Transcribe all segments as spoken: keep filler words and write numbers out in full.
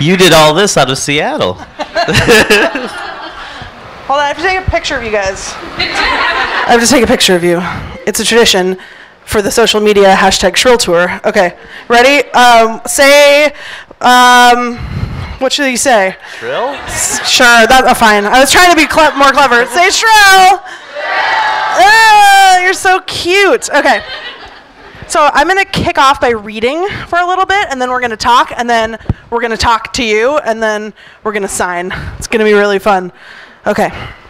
You did all this out of Seattle. Hold on, I have to take a picture of you guys. I have to take a picture of you. It's a tradition for the social media hashtag Shrill tour. Okay, ready? Um, say, um, what should you say? Shrill? Sure, that's uh, fine. I was trying to be cle more clever. Say Shrill! Ah, you're so cute. Okay. So I'm going to kick off by reading for a little bit, and then we're going to talk, and then we're going to talk to you, and then we're going to sign. It's going to be really fun. Okay.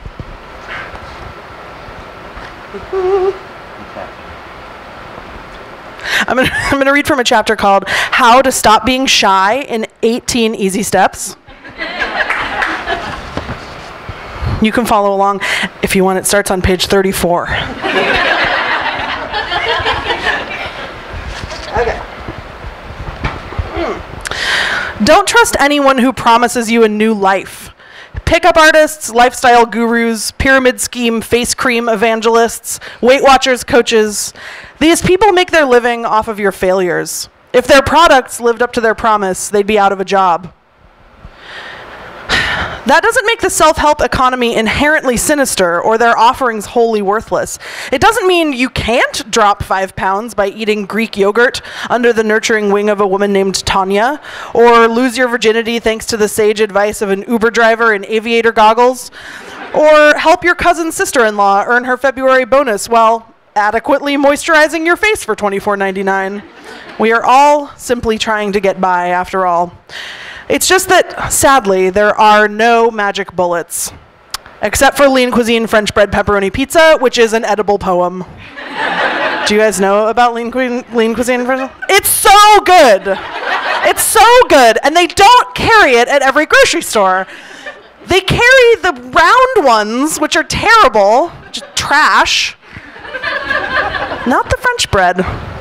I'm going to I'm going to read from a chapter called How to Stop Being Shy in eighteen Easy Steps. You can follow along if you want. It starts on page thirty-four. Okay. Mm. Don't trust anyone who promises you a new life. Pickup artists, lifestyle gurus, pyramid scheme face cream evangelists, Weight Watchers coaches. These people make their living off of your failures. If their products lived up to their promise, they'd be out of a job. That doesn't make the self-help economy inherently sinister or their offerings wholly worthless. It doesn't mean you can't drop five pounds by eating Greek yogurt under the nurturing wing of a woman named Tanya, or lose your virginity thanks to the sage advice of an Uber driver in aviator goggles, or help your cousin's sister-in-law earn her February bonus while adequately moisturizing your face for twenty-four ninety-nine. We are all simply trying to get by after all. It's just that, sadly, there are no magic bullets, except for lean cuisine French bread pepperoni pizza, which is an edible poem. Do you guys know about lean, cu lean cuisine? It's so good. It's so good, and they don't carry it at every grocery store. They carry the round ones, which are terrible, just trash, not the French bread.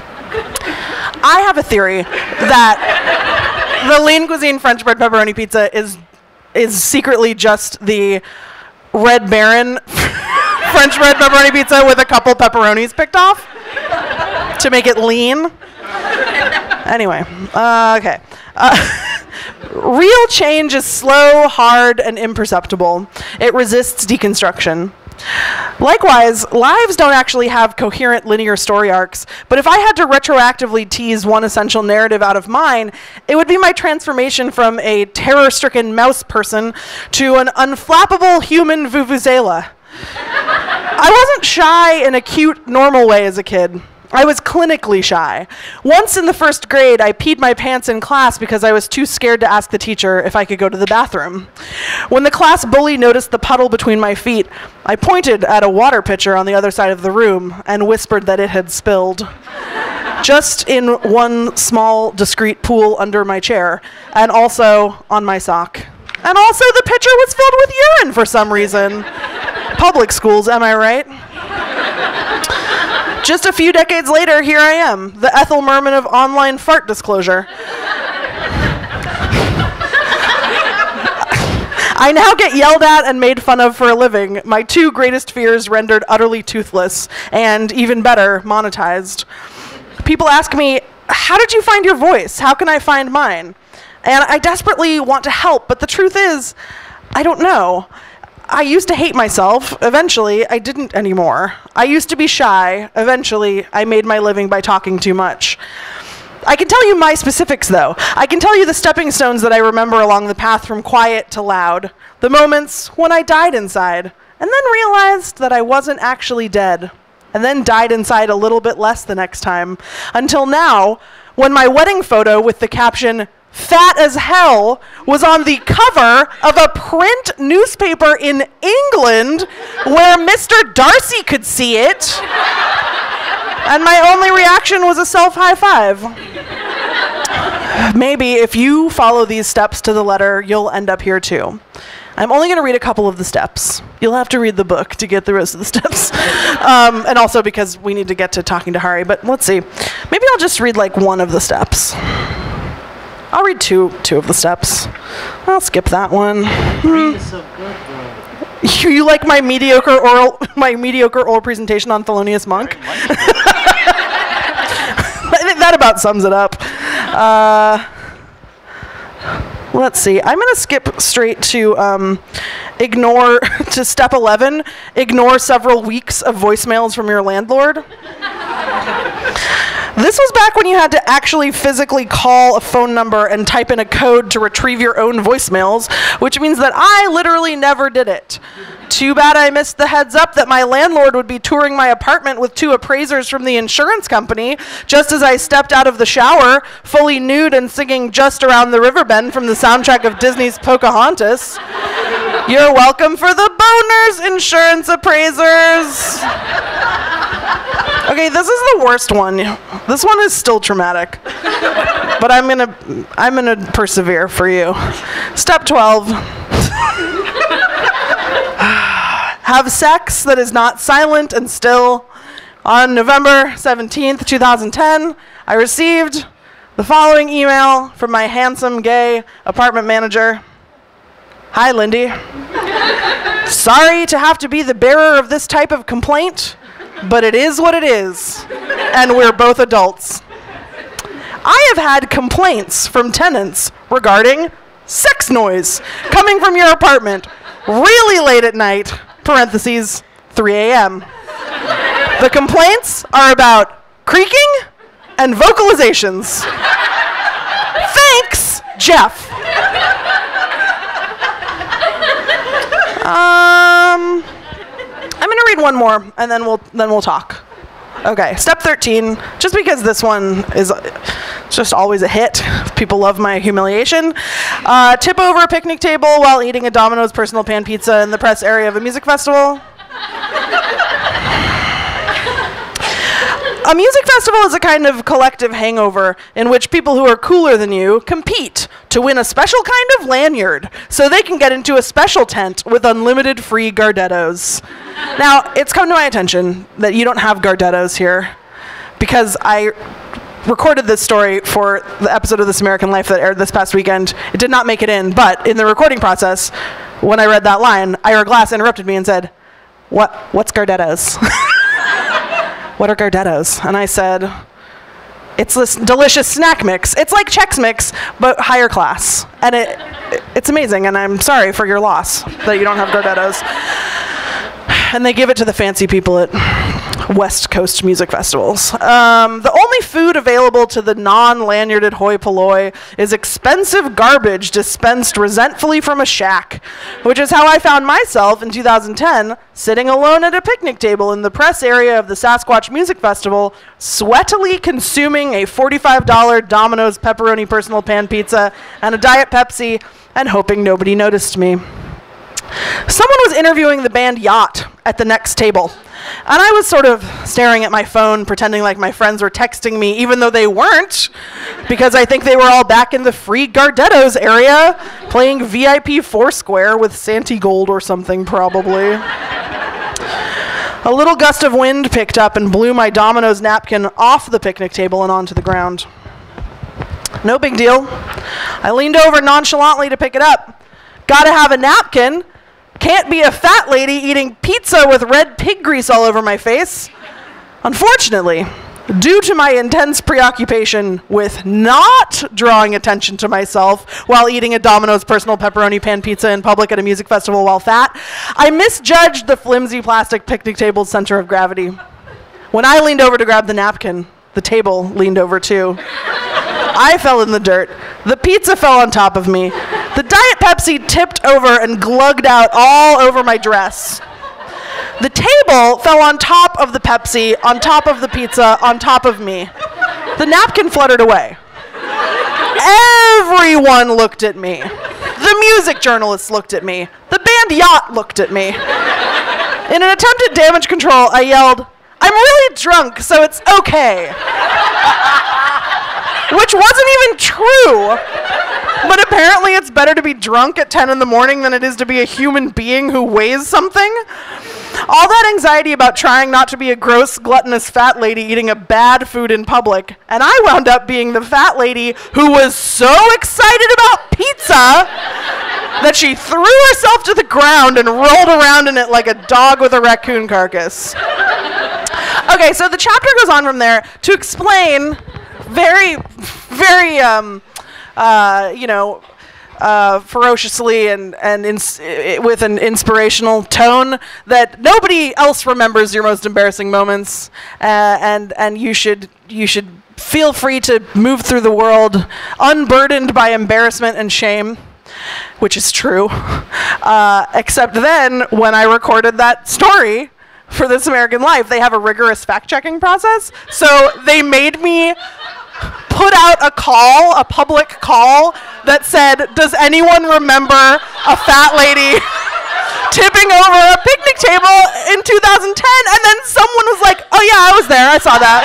I have a theory that the lean cuisine French bread pepperoni pizza is is secretly just the Red Baron French bread pepperoni pizza with a couple pepperonis picked off to make it lean. Anyway, uh, okay. Uh, real change is slow, hard, and imperceptible. It resists deconstruction. Likewise, lives don't actually have coherent linear story arcs, but if I had to retroactively tease one essential narrative out of mine, it would be my transformation from a terror-stricken mouse person to an unflappable human vuvuzela. I wasn't shy in a cute, normal way as a kid. I was clinically shy. Once in the first grade, I peed my pants in class because I was too scared to ask the teacher if I could go to the bathroom. When the class bully noticed the puddle between my feet, I pointed at a water pitcher on the other side of the room and whispered that it had spilled. Just in one small, discreet pool under my chair, and also on my sock. And also the pitcher was filled with urine for some reason. Public schools, am I right? Just a few decades later, here I am, the Ethel Merman of online fart disclosure. I now get yelled at and made fun of for a living, my two greatest fears rendered utterly toothless, and even better, monetized. People ask me, how did you find your voice? How can I find mine? And I desperately want to help, but the truth is, I don't know. I used to hate myself. Eventually, I didn't anymore. I used to be shy. Eventually, I made my living by talking too much. I can tell you my specifics, though. I can tell you the stepping stones that I remember along the path from quiet to loud. The moments when I died inside, and then realized that I wasn't actually dead, and then died inside a little bit less the next time, until now, when my wedding photo with the caption, "Fat as hell," was on the cover of a print newspaper in England where Mister Darcy could see it. And my only reaction was a self-high five. Maybe if you follow these steps to the letter, you'll end up here too. I'm only going to read a couple of the steps. You'll have to read the book to get the rest of the steps. um, and also because we need to get to talking to Hari, but let's see. Maybe I'll just read like one of the steps. I'll read two, two of the steps. I'll skip that one. Hmm. So good, you, you like my mediocre oral, my mediocre oral presentation on Thelonious Monk? I think that about sums it up. Uh, Let's see. I'm going to skip straight to um, ignore, to step eleven, ignore several weeks of voicemails from your landlord. This was back when you had to actually physically call a phone number and type in a code to retrieve your own voicemails, which means that I literally never did it. Too bad I missed the heads up that my landlord would be touring my apartment with two appraisers from the insurance company just as I stepped out of the shower, fully nude and singing Just Around the River Bend from the soundtrack of Disney's Pocahontas. You're welcome for the boners, insurance appraisers. Okay, this is the worst one. This one is still traumatic, but I'm gonna, I'm gonna persevere for you. Step twelve. Have sex that is not silent and still. On November seventeenth, two thousand ten, I received the following email from my handsome gay apartment manager. Hi, Lindy. Sorry to have to be the bearer of this type of complaint, but it is what it is, and we're both adults. I have had complaints from tenants regarding sex noise coming from your apartment really late at night, parentheses, three a m The complaints are about creaking and vocalizations. Thanks, Jeff. Um, I'm gonna read one more, and then we'll then we'll talk. Okay, step thirteen. Just because this one is just always a hit, people love my humiliation. Uh, tip over a picnic table while eating a Domino's personal pan pizza in the press area of a music festival. A music festival is a kind of collective hangover in which people who are cooler than you compete to win a special kind of lanyard so they can get into a special tent with unlimited free Gardettos. Now, it's come to my attention that you don't have Gardettos here because I recorded this story for the episode of This American Life that aired this past weekend. It did not make it in, but in the recording process, when I read that line, Ira Glass interrupted me and said, "What? What's Gardettos?" What are Gardettos? And I said, it's this delicious snack mix. It's like Chex Mix, but higher class. And it, it's amazing, and I'm sorry for your loss that you don't have Gardettos. And they give it to the fancy people at West Coast music festivals. Um, the only food available to the non-lanyarded hoi polloi is expensive garbage dispensed resentfully from a shack, which is how I found myself in two thousand ten sitting alone at a picnic table in the press area of the Sasquatch Music Festival, sweatily consuming a forty-five dollar Domino's pepperoni personal pan pizza and a Diet Pepsi, and hoping nobody noticed me. Someone was interviewing the band Yacht at the next table, and I was sort of staring at my phone, pretending like my friends were texting me, even though they weren't, because I think they were all back in the free Gardettos area, playing V I P Foursquare with Santi Gold or something, probably. A little gust of wind picked up and blew my Domino's napkin off the picnic table and onto the ground. No big deal. I leaned over nonchalantly to pick it up. Gotta have a napkin. Can't be a fat lady eating pizza with red pig grease all over my face. Unfortunately, due to my intense preoccupation with not drawing attention to myself while eating a Domino's personal pepperoni pan pizza in public at a music festival while fat, I misjudged the flimsy plastic picnic table's center of gravity. When I leaned over to grab the napkin, the table leaned over too. I fell in the dirt. The pizza fell on top of me. The Diet Pepsi tipped over and glugged out all over my dress. The table fell on top of the Pepsi, on top of the pizza, on top of me. The napkin fluttered away. Everyone looked at me. The music journalists looked at me. The band Yacht looked at me. In an attempt at damage control, I yelled, "I'm really drunk, so it's okay." Which wasn't even true. But apparently it's better to be drunk at ten in the morning than it is to be a human being who weighs something. All that anxiety about trying not to be a gross, gluttonous fat lady eating a bad food in public, and I wound up being the fat lady who was so excited about pizza that she threw herself to the ground and rolled around in it like a dog with a raccoon carcass. Okay, so the chapter goes on from there to explain very, very, um, uh, you know, uh, ferociously and and ins- with an inspirational tone that nobody else remembers your most embarrassing moments, uh, and and you should you should feel free to move through the world unburdened by embarrassment and shame, which is true. Uh, except then, when I recorded that story for This American Life, they have a rigorous fact-checking process. So they made me put out a call, a public call, that said, does anyone remember a fat lady tipping over a picnic table in two thousand ten? And then someone was like, oh yeah, I was there, I saw that.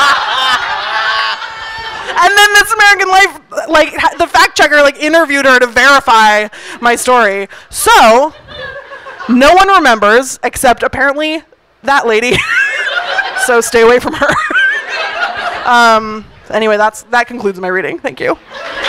And then This American Life, like, ha- the fact checker, like, interviewed her to verify my story. So, no one remembers, except apparently that lady. So stay away from her. um, anyway, that's that concludes my reading. Thank you.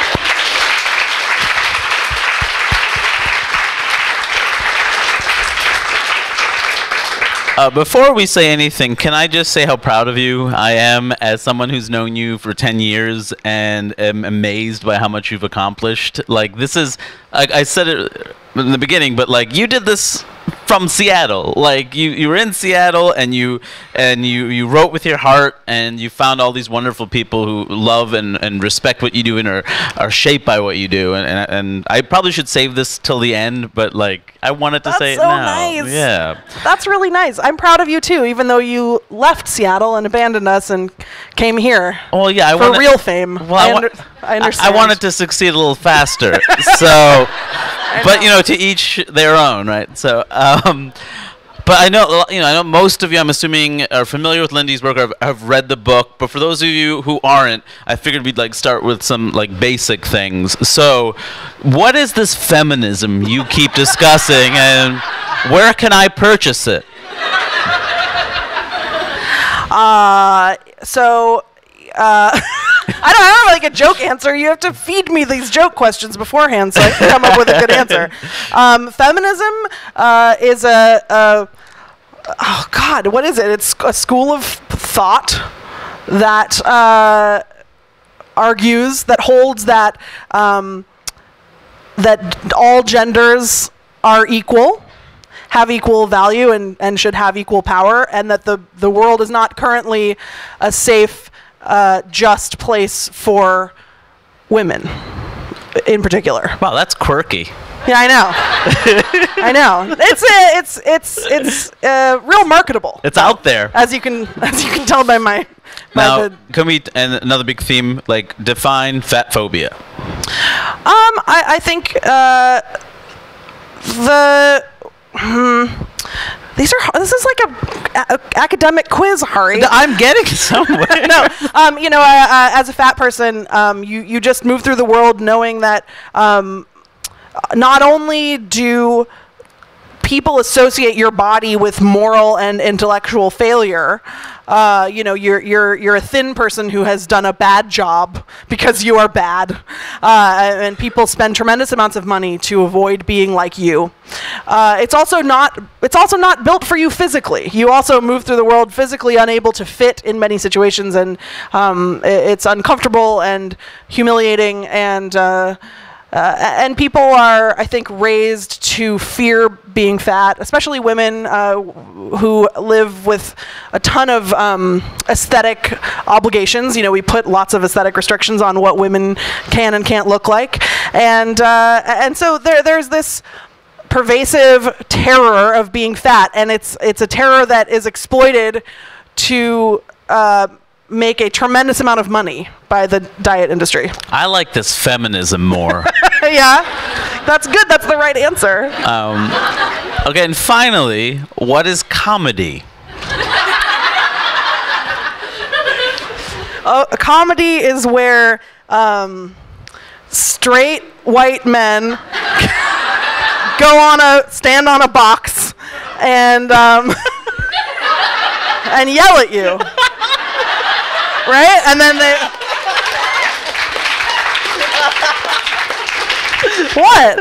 Uh, before we say anything, can I just say how proud of you I am as someone who's known you for ten years and am amazed by how much you've accomplished. Like, this is, I, I said it in the beginning, but like, you did this from Seattle. Like, you, you were in Seattle and you and you, you wrote with your heart, and you found all these wonderful people who love and, and respect what you do and are, are shaped by what you do. And, and and I probably should save this till the end, but like, I wanted to That's say it so now. nice. Yeah. That's really nice. I'm proud of you too, even though you left Seattle and abandoned us and came here. Well, yeah, I for wanna, real fame. Well, I, I, wa- under, I understand. I wanted to succeed a little faster. So, but you know, to each their own, right? So, um, but I know, you know, I know most of you, I'm assuming, are familiar with Lindy's work, or have, have read the book. But for those of you who aren't, I figured we'd like start with some like basic things. So, what is this feminism you keep discussing, and where can I purchase it? Uh, so, uh, I don't have like a joke answer. You have to feed me these joke questions beforehand so I can come up with a good answer. Um, feminism uh, is a, a, oh God, what is it? It's a school of thought that uh, argues, that holds that um, that all genders are equal, have equal value, and, and should have equal power, and that the, the world is not currently a safe, uh, just place for women in particular. Wow, that's quirky. Yeah, I know. I know. It's uh, it's it's it's uh, real marketable. It's out there. As you can as you can tell by my by Now, the, can we, and another big theme, like, define fat phobia? Um, I, I think uh, the hmm, these are this is like a, a academic quiz, Hari. I'm getting somewhere. No, um, you know, uh, uh, as a fat person, um, you you just move through the world knowing that um, not only do people associate your body with moral and intellectual failure. Uh, you know, you're you're you're a thin person who has done a bad job because you are bad, uh, and people spend tremendous amounts of money to avoid being like you. Uh, it's also not it's also not built for you physically. You also move through the world physically unable to fit in many situations, and um, it's uncomfortable and humiliating, and uh, Uh, and people are, I think, raised to fear being fat, especially women uh, who live with a ton of um, aesthetic obligations. You know, we put lots of aesthetic restrictions on what women can and can't look like. And uh, and so there there's this pervasive terror of being fat, and it's it's a terror that is exploited to uh, make a tremendous amount of money by the diet industry. I like this feminism more. Yeah, that's good. That's the right answer. Um, okay, and finally, what is comedy? Oh, a comedy is where um, straight white men go on a stand on a box and um, and yell at you. Right? And then they... What?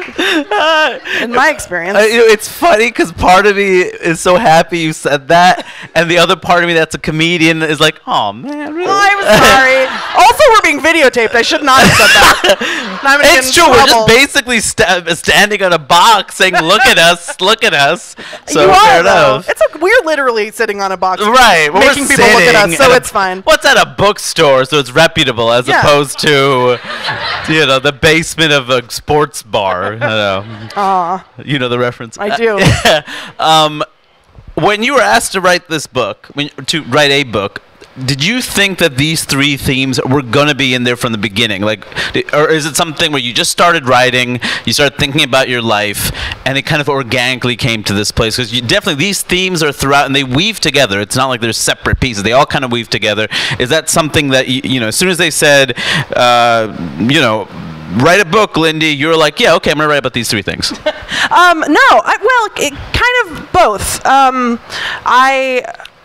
In my experience. Uh, you know, it's funny because part of me is so happy you said that, and the other part of me that's a comedian is like, oh, man, really? Oh, I'm sorry. Also, we're being videotaped. I should not have said that. Now I'm gonna It's get in true. We're trouble. just basically sta- standing on a box saying, look at us, look at us. So you fair are, though. enough. It's a, we're literally sitting on a box. Right. Well, making we're people look at us, sitting so a- it's fine. What's at a bookstore, so it's reputable, as Yeah. opposed to, you know, the basement of a sports bar. I don't know. Aw, You know the reference. I do. um, when you were asked to write this book, when, to write a book, did you think that these three themes were going to be in there from the beginning? Like, di- or is it something where you just started writing, you started thinking about your life, and it kind of organically came to this place? Because you definitely, these themes are throughout, and they weave together. It's not like they're separate pieces. They all kind of weave together. Is that something that, you, you know, as soon as they said, uh, you know, write a book, Lindy, you were like, yeah, okay, I'm going to write about these three things. Um, no, I, well, it, kind of both. Um, I,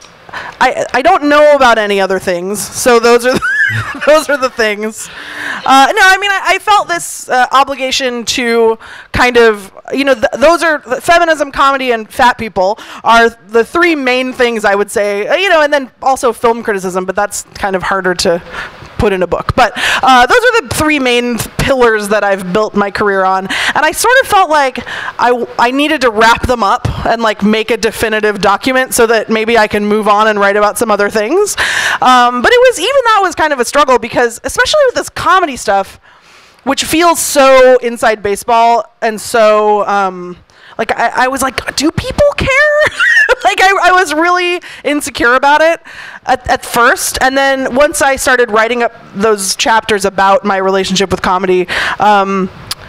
I, I don't know about any other things, so those are the those are the things. Uh, no, I mean, I, I felt this uh, obligation to kind of, you know, th- those are feminism, comedy, and fat people are the three main things I would say. Uh, you know, and then also film criticism, but that's kind of harder to put in a book. But uh, those are the three main th- pillars that I've built my career on, and I sort of felt like I I needed to wrap them up and like make a definitive document so that maybe I can move on and write about some other things. Um, but it was, even that was kind of a struggle, because especially with this comedy stuff, which feels so inside baseball and so um, like I, I was like, do people care? Like I, I was really insecure about it at, at first, and then once I started writing up those chapters about my relationship with comedy, um,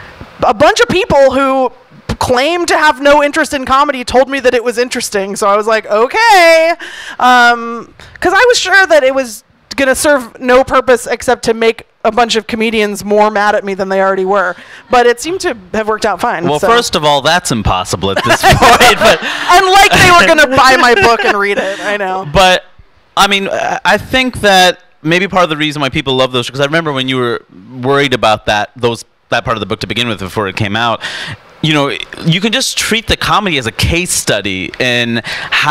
a bunch of people who claimed to have no interest in comedy told me that it was interesting. So I was like, okay, because um, I was sure that it was going to serve no purpose except to make a bunch of comedians more mad at me than they already were. But it seemed to have worked out fine. Well, so. first of all, that's impossible at this point. But Unlike they were going to buy my book and read it. I know. But, I mean, I I think that maybe part of the reason why people love those, because I remember when you were worried about that, those that part of the book to begin with before it came out, you know, you can just treat the comedy as a case study in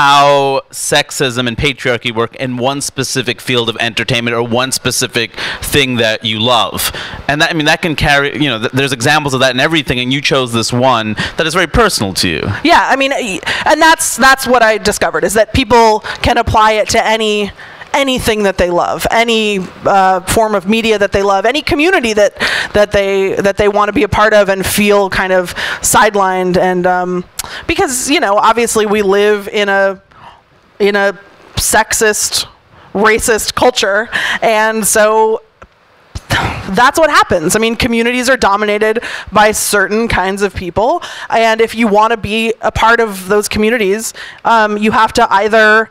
how sexism and patriarchy work in one specific field of entertainment or one specific thing that you love. And that, I mean, that can carry, you know, th- there's examples of that in everything, and you chose this one that is very personal to you. Yeah, I mean, and that's that's what I discovered, is that people can apply it to any anything that they love, any uh, form of media that they love, any community that that they that they want to be a part of and feel kind of sidelined. And um, because, you know, obviously we live in a in a sexist, racist culture, and so that's what happens. I mean, communities are dominated by certain kinds of people, and if you want to be a part of those communities, um, you have to either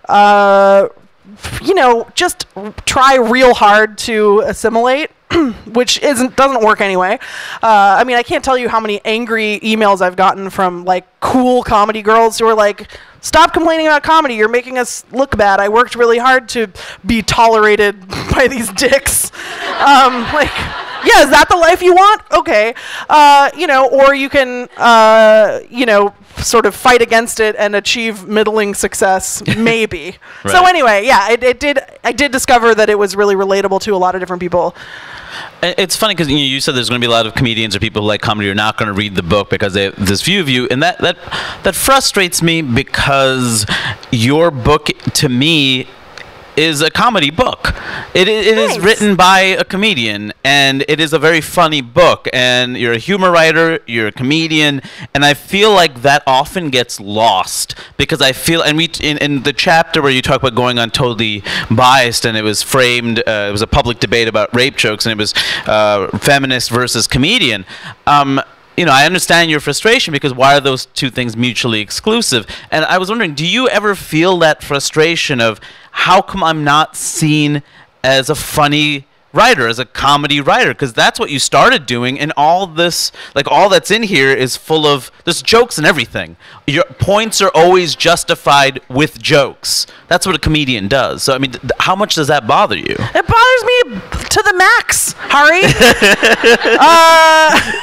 uh, you know, just try real hard to assimilate, which isn't doesn't work anyway. Uh, I mean, I can't tell you how many angry emails I've gotten from like cool comedy girls who are like, "Stop complaining about comedy. You're making us look bad. I worked really hard to be tolerated by these dicks." Um, like, yeah, is that the life you want? Okay, uh, you know, or you can, uh, you know, sort of fight against it and achieve middling success, maybe. Right. So anyway, yeah, it, it did. I did discover that it was really relatable to a lot of different people. It's funny because you, know, you said there's going to be a lot of comedians or people who like comedy who are not going to read the book because they have this view of you, and that that that frustrates me, because your book to me is a comedy book. It, it Nice. is written by a comedian, and it is a very funny book, and you're a humor writer, you're a comedian, and I feel like that often gets lost, because I feel, and we in, in the chapter where you talk about going on totally biased, and it was framed, uh, it was a public debate about rape jokes, and it was uh, feminist versus comedian. Um, you know, I understand your frustration, because why are those two things mutually exclusive? And I was wondering, do you ever feel that frustration of, how come I'm not seen as a funny writer, as a comedy writer? Because that's what you started doing, and all this, like all that's in here is full of, there's jokes and everything. Your points are always justified with jokes. That's what a comedian does. So, I mean, th- how much does that bother you? It bothers me to the max, Hari. uh,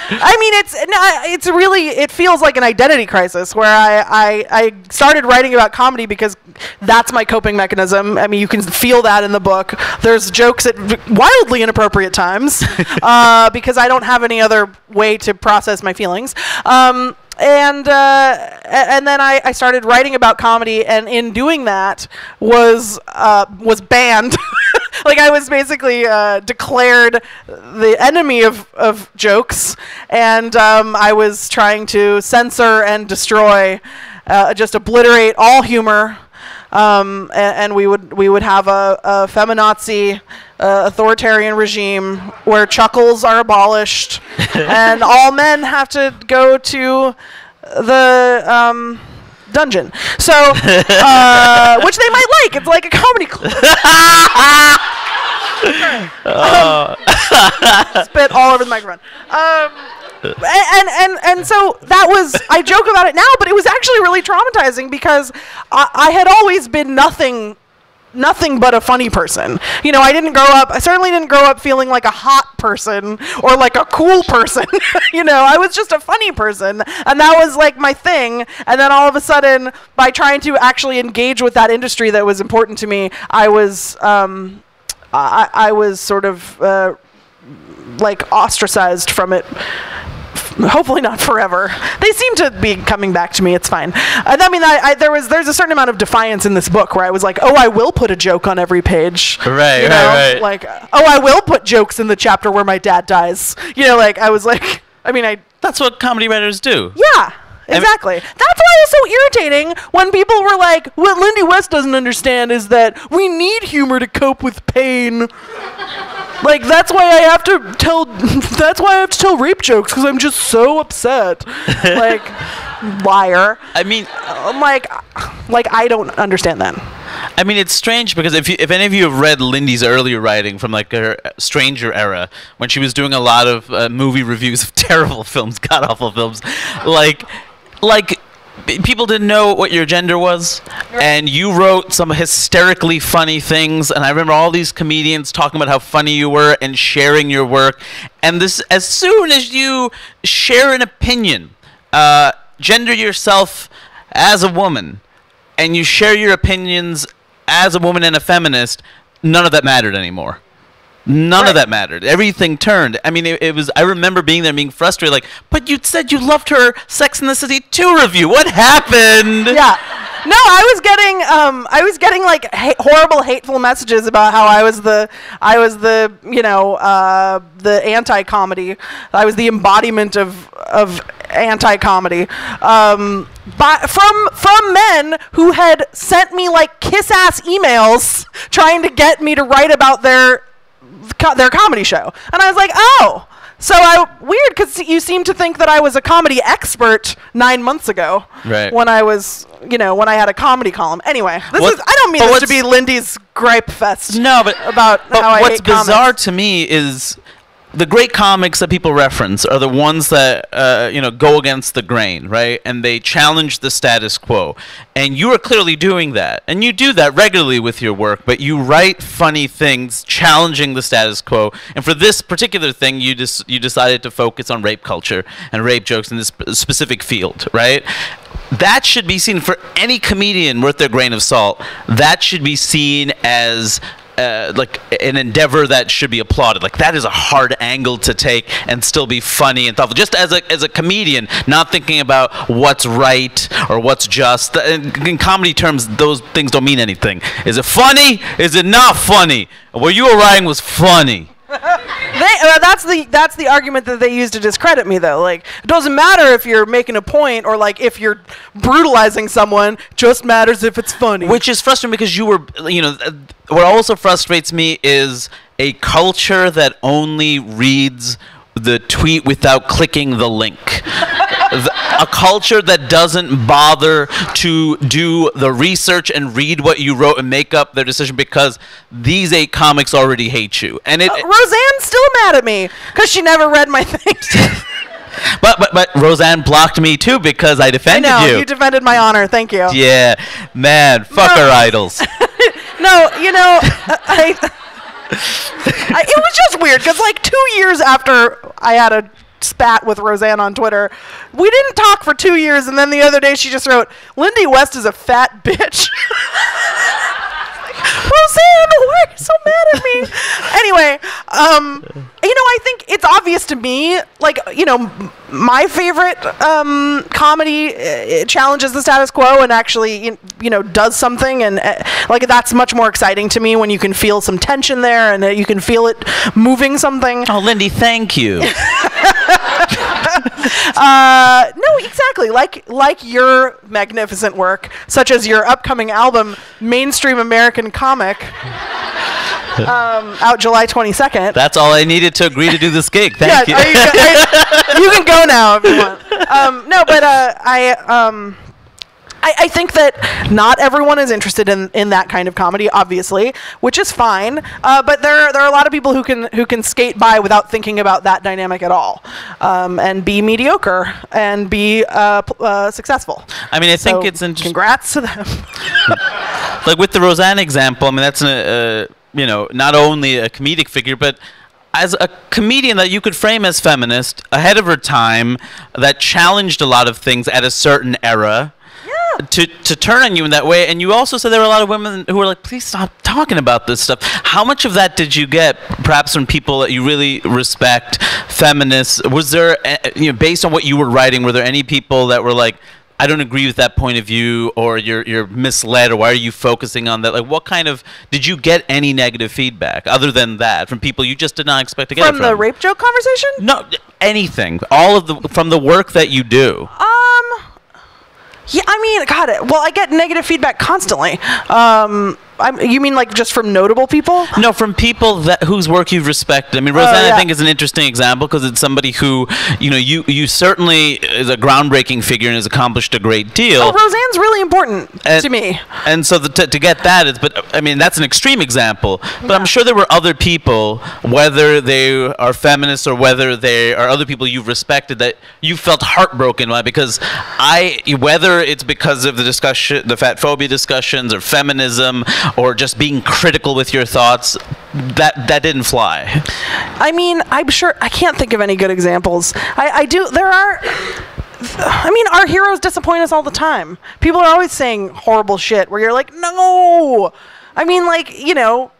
I mean, it's no, it's really, it feels like an identity crisis where I, I, I started writing about comedy because that's my coping mechanism. I mean, you can feel that in the book. There's jokes at wildly inappropriate times uh, because I don't have any other way to process my feelings. Um, and uh, and then I, I started writing about comedy, and in doing that was uh, was banned. Like I was basically uh, declared the enemy of, of jokes, and um, I was trying to censor and destroy, uh, just obliterate all humor. Um, and, and we would we would have a, a feminazi uh, authoritarian regime where chuckles are abolished, and all men have to go to the um, dungeon. So, uh, which they might like. It's like a comedy club. um, spit all over the microphone. Um, and, and and so that was, I joke about it now, but it was actually really traumatizing because I, I had always been nothing nothing but a funny person. You know, I didn't grow up, I certainly didn't grow up feeling like a hot person or like a cool person. You know, I was just a funny person, and that was like my thing. And then all of a sudden, by trying to actually engage with that industry that was important to me, I was um, I, I was sort of uh, like ostracized from it. Hopefully not forever. They seem to be coming back to me. It's fine. Uh, I mean, I, I, there was there's a certain amount of defiance in this book where I was like, oh, I will put a joke on every page. Right, you know? right, right. Like, oh, I will put jokes in the chapter where my dad dies. You know, like I was like, I mean, I. That's what comedy writers do. Yeah. Exactly. I mean, that's why it's so irritating when people were like, what Lindy West doesn't understand is that we need humor to cope with pain. Like, that's why I have to tell, that's why I have to tell rape jokes, because I'm just so upset. Like, liar. I mean, I'm like, like, I don't understand that. I mean, it's strange because if you, if any of you have read Lindy's earlier writing from like her Stranger era, when she was doing a lot of uh, movie reviews of terrible films, god-awful films, like, like people didn't know what your gender was, and you wrote some hysterically funny things, and I remember all these comedians talking about how funny you were and sharing your work. And this, as soon as you share an opinion, uh, gender yourself as a woman, and you share your opinions as a woman and a feminist, none of that mattered anymore. None right. of that mattered. Everything turned. I mean, it, it was. I remember being there, being frustrated. Like, but you said you loved her Sex and the City two review. What happened? Yeah. No, I was getting. Um, I was getting like ha- horrible, hateful messages about how I was the. I was the. You know, uh, the anti-comedy. I was the embodiment of of anti-comedy. Um, but from from men who had sent me like kiss-ass emails trying to get me to write about their. Co- their comedy show. And I was like, oh, so I weird because you seem to think that I was a comedy expert nine months ago, right? When I was, you know, when I had a comedy column. Anyway, this what, is I don't mean this to be Lindy's gripe fest. No, but about but how I what's hate bizarre comics. to me is the great comics that people reference are the ones that uh, you know go against the grain, right? And they challenge the status quo. And you are clearly doing that, and you do that regularly with your work. But you write funny things challenging the status quo. And for this particular thing, you just you decided to focus on rape culture and rape jokes in this sp- specific field, right? That should be seen for any comedian worth their grain of salt. That should be seen as Uh, like an endeavor that should be applauded. Like that is a hard angle to take and still be funny and thoughtful. Just as a as a comedian, not thinking about what's right or what's just. In, in comedy terms, those things don't mean anything. Is it funny? Is it not funny? What you were writing was funny. They, uh, that's the that's the argument that they use to discredit me, though. Like, it doesn't matter if you're making a point or like if you're brutalizing someone. Just matters if it's funny. Which is frustrating because you were, you know, uh, what also frustrates me is a culture that only reads the tweet without clicking the link. the, a culture that doesn't bother to do the research and read what you wrote and make up their decision because these eight comics already hate you. And it, uh, Roseanne's still mad at me because she never read my things. but but but Roseanne blocked me too because I defended I know, you. you defended my honor. Thank you. Yeah, man, fuck no. our idols. No, you know, I, I. It was just weird because like two years after I had a spat with Roseanne on Twitter. We didn't talk for two years, and then the other day she just wrote, Lindy West is a fat bitch. Roseanne, why are you so mad at me? Anyway, um, you know, I think it's obvious to me, like, you know, m- my favorite um, comedy uh, challenges the status quo and actually, you, you know, does something. And, uh, like, that's much more exciting to me when you can feel some tension there and uh, you can feel it moving something. Oh, Lindy, thank you. uh, no, exactly. Like like your magnificent work, such as your upcoming album, Mainstream American Comic, um, out July twenty-second. That's all I needed to agree to do this gig. Thank yeah, you. Are you, go- are you. You can go now if you want. Um, no, but uh, I. Um, I, I think that not everyone is interested in, in that kind of comedy, obviously, which is fine. Uh, but there there are a lot of people who can who can skate by without thinking about that dynamic at all, um, and be mediocre and be uh, p- uh, successful. I mean, I think So it's interesting. Congrats to them. Like with the Roseanne example, I mean, that's a, uh, you know, not only a comedic figure, but as a comedian that you could frame as feminist, ahead of her time, that challenged a lot of things at a certain era. To, to turn on you in that way. And you also said there were a lot of women who were like, please stop talking about this stuff. How much of that did you get, perhaps from people that you really respect, feminists? Was there, uh, you know, based on what you were writing, were there any people that were like, I don't agree with that point of view, or you're you're misled, or why are you focusing on that? Like, what kind of, did you get any negative feedback other than that from people you just did not expect to get From it from? the rape joke conversation? No, anything. All of the, from the work that you do. Um... Yeah, I mean, God, well, I get negative feedback constantly. Um, I'm, you mean like just from notable people? No, from people that whose work you've respected. I mean, Roseanne, uh, yeah. I think, is an interesting example because it's somebody who, you know, you you certainly is a groundbreaking figure and has accomplished a great deal. Oh, Roseanne's really important and, to me. And so the, to, to get that is, but I mean, that's an extreme example. But yeah. I'm sure there were other people, whether they are feminists or whether they are other people you've respected, that you felt heartbroken by because I, whether it's because of the discussion, the fat phobia discussions, or feminism, or just being critical with your thoughts, that that didn't fly. I mean, I'm sure, I can't think of any good examples. I, I do, there are, I mean, our heroes disappoint us all the time. People are always saying horrible shit where you're like, no. I mean, like, you know,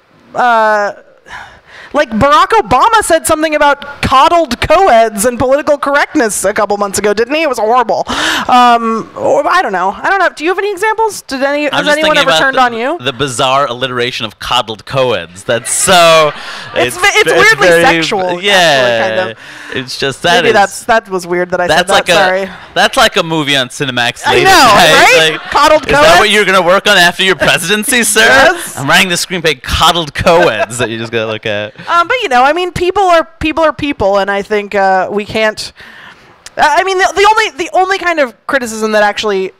uh, like Barack Obama said something about coddled co-eds and political correctness a couple months ago, didn't he? It was horrible. Um, or, I don't know. I don't know. Do you have any examples? Did any I'm has just anyone thinking ever about turned the, on you? The bizarre alliteration of coddled co-eds. That's so. It's it's, it's weirdly very, sexual. Yeah, actually, kind of. It's just that Maybe is, that's that was weird that I said that's that. like Sorry. a that's like a movie on Cinemax I later. know, right? Like, Coddled is that co-eds? what you're gonna work on after your presidency, sir? Yes. I'm writing the screenplay coddled co-eds that you just gotta look at. Um, but you know, I mean, people are people are people, and I think uh, we can't. I mean, the, the only the only kind of criticism that actually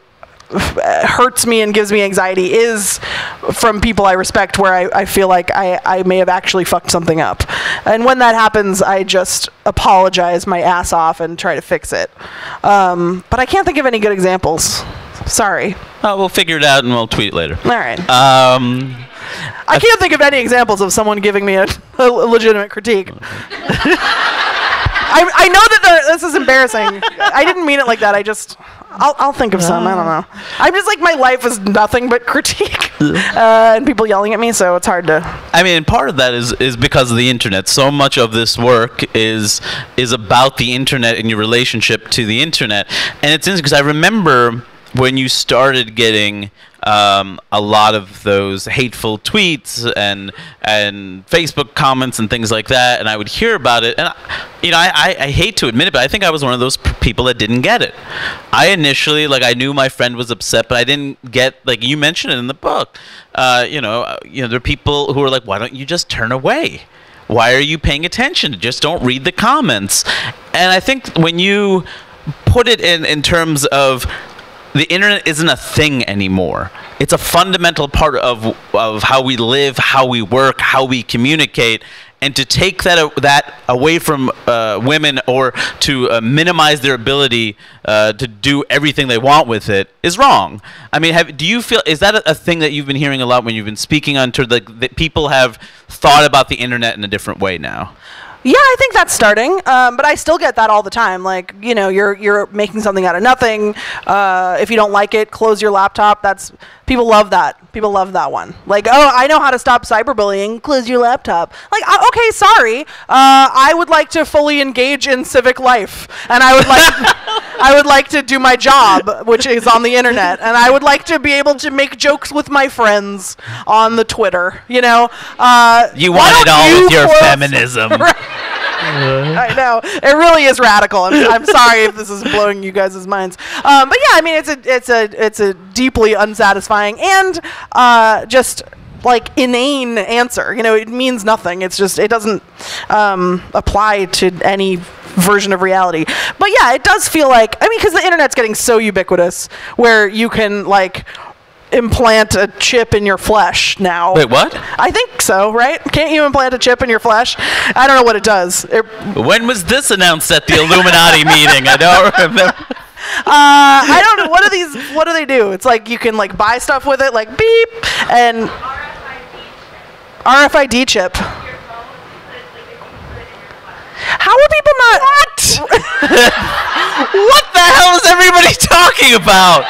hurts me and gives me anxiety is from people I respect, where I, I feel like I, I may have actually fucked something up. And when that happens, I just apologize my ass off and try to fix it. Um, but I can't think of any good examples. Sorry. Oh, we'll figure it out and we'll tweet it later. All right. Um, I can't think of any examples of someone giving me a, a legitimate critique. I, I know that there, this is embarrassing. I didn't mean it like that. I just, I'll, I'll think of some. I don't know. I'm just like, my life is nothing but critique uh, and people yelling at me, so it's hard to. I mean, part of that is is because of the internet. So much of this work is is about the internet and your relationship to the internet. And it's interesting because I remember when you started getting um, a lot of those hateful tweets and and Facebook comments and things like that, and I would hear about it, and I, you know, I, I, I hate to admit it, but I think I was one of those p- people that didn't get it. I initially, like, I knew my friend was upset, but I didn't get, like, you mentioned it in the book. Uh, you know, uh, you know, there are people who are like, why don't you just turn away? Why are you paying attention? Just don't read the comments. And I think when you put it in in terms of the internet isn't a thing anymore. It's a fundamental part of of how we live, how we work, how we communicate. And to take that uh, that away from uh, women, or to uh, minimize their ability uh, to do everything they want with it, is wrong. I mean, have, do you feel, is that a, a thing that you've been hearing a lot when you've been speaking on, to, like, that people have thought about the internet in a different way now? Yeah, I think that's starting, um, but I still get that all the time. Like, you know, you're you're making something out of nothing. Uh, if you don't like it, close your laptop. That's people love that. People love that one. Like, oh, I know how to stop cyberbullying. Close your laptop. Like, uh, okay, sorry. Uh, I would like to fully engage in civic life, and I would like I would like to do my job, which is on the internet, and I would like to be able to make jokes with my friends on the Twitter. You know, uh, you want it all you with your close- feminism. I know it really is radical. I'm, I'm sorry if this is blowing you guys' minds, um, but yeah, I mean it's a it's a it's a deeply unsatisfying and uh, just like inane answer. You know, it means nothing. It's just it doesn't um, apply to any version of reality. But yeah, it does feel like I mean because the internet's getting so ubiquitous where you can like implant a chip in your flesh now. Wait, what? I think so, right? Can't you implant a chip in your flesh? I don't know what it does. It, when was this announced at the Illuminati meeting? I don't remember. Uh, I don't know. What are these? What do they do? It's like you can like buy stuff with it, like beep, and R F I D chip. How are people not? What? What the hell is everybody talking about?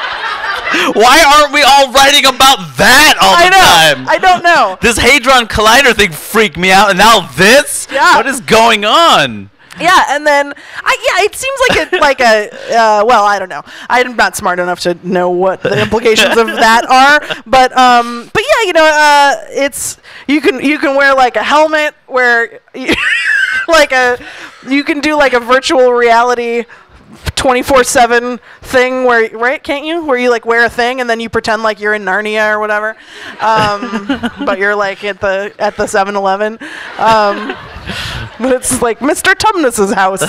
Why aren't we all writing about that all I the know. time? I don't know. This Hadron Collider thing freaked me out, and now this? Yeah. What is going on? Yeah, and then I yeah, it seems like a like a uh, well, I don't know. I'm not smart enough to know what the implications of that are, but um, but yeah, you know, uh, it's you can you can wear like a helmet where you, like a you can do like a virtual reality twenty-four seven thing where right can't you where you like wear a thing and then you pretend like you're in Narnia or whatever, um, but you're like at the at the seven eleven. Um, but it's like Mister Tumnus's house.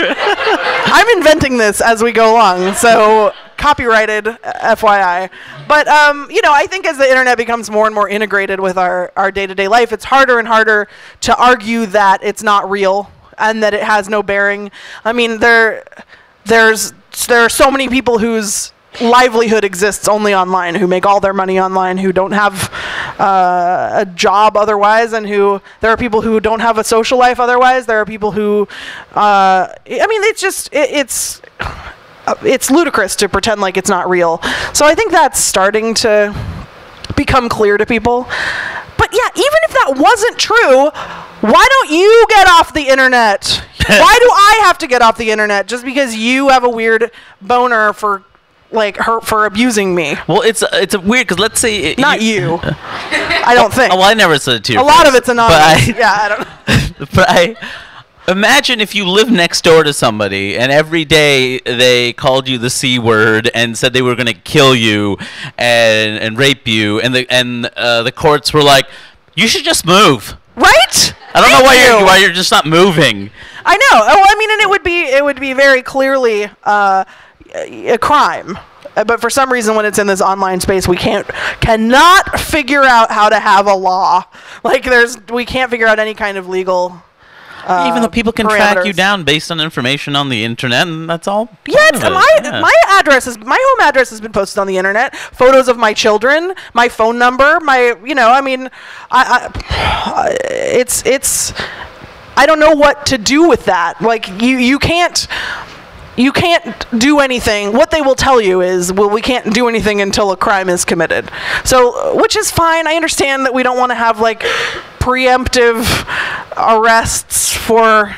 I'm inventing this as we go along, so copyrighted, F Y I. But um, you know, I think as the internet becomes more and more integrated with our our day-to-day life, it's harder and harder to argue that it's not real and that it has no bearing. I mean, there. There's there are so many people whose livelihood exists only online, who make all their money online, who don't have uh, a job otherwise, and who there are people who don't have a social life otherwise. There are people who, uh, I mean, it's just it, it's uh, it's ludicrous to pretend like it's not real. So I think that's starting to become clear to people. But yeah, even if that wasn't true, why don't you get off the internet? Why do I have to get off the internet just because you have a weird boner for, like, her for abusing me? Well, it's it's a weird because let's say it, Not you. I don't think. Oh, well, I never said it to you. A lot of it's anonymous. But I, yeah, I don't. But I imagine if you live next door to somebody and every day they called you the C word and said they were going to kill you and and rape you, and the and uh, the courts were like, you should just move. Right? I don't Thank know why you. you're why you're just not moving. I know. Oh, I mean, and it would be it would be very clearly uh, a crime. Uh, But for some reason, when it's in this online space, we can't cannot figure out how to have a law. Like there's we can't figure out any kind of legal. Uh, Even though people can track you parameters. down based on information on the internet, and that's all. Yeah, part it's, of it. my Yeah. my address is my home address has been posted on the internet. Photos of my children, my phone number, my you know, I mean, I, I it's it's I don't know what to do with that. Like you you can't. You can't do anything. What they will tell you is, well, we can't do anything until a crime is committed. So, which is fine. I understand that we don't want to have like preemptive arrests for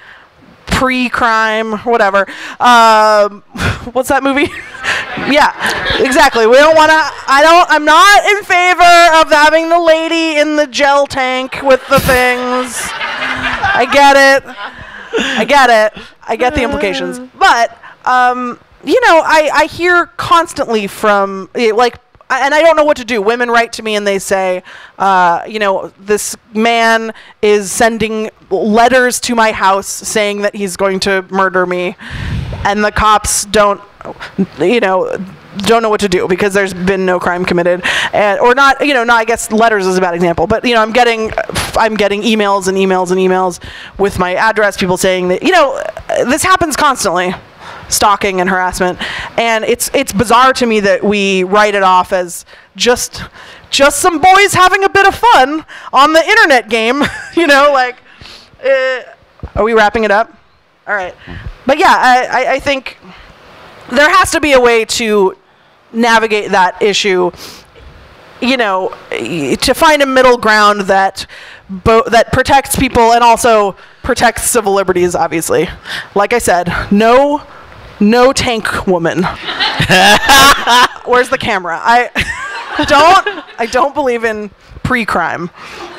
pre-crime, whatever. Um, what's that movie? Yeah, exactly. We don't want to. I don't. I'm not in favor of having the lady in the gel tank with the things. I get it. I get it. I get the implications. But, um, you know, I, I hear constantly from, eh, like, I- and I don't know what to do. Women write to me and they say, uh, you know, this man is sending letters to my house saying that he's going to murder me. And the cops don't, you know, don't know what to do because there's been no crime committed, and or not. You know, no. I guess letters is a bad example, but you know, I'm getting, I'm getting emails and emails and emails with my address. People saying that you know, this happens constantly, stalking and harassment, and it's it's bizarre to me that we write it off as just just some boys having a bit of fun on the internet game. You know, like. Uh, are we wrapping it up? All right. But yeah, I, I, I think there has to be a way to navigate that issue, you know, to find a middle ground that bo- that protects people and also protects civil liberties, obviously. Like I said, no no tank woman. Where's the camera? I don't I don't believe in pre-crime.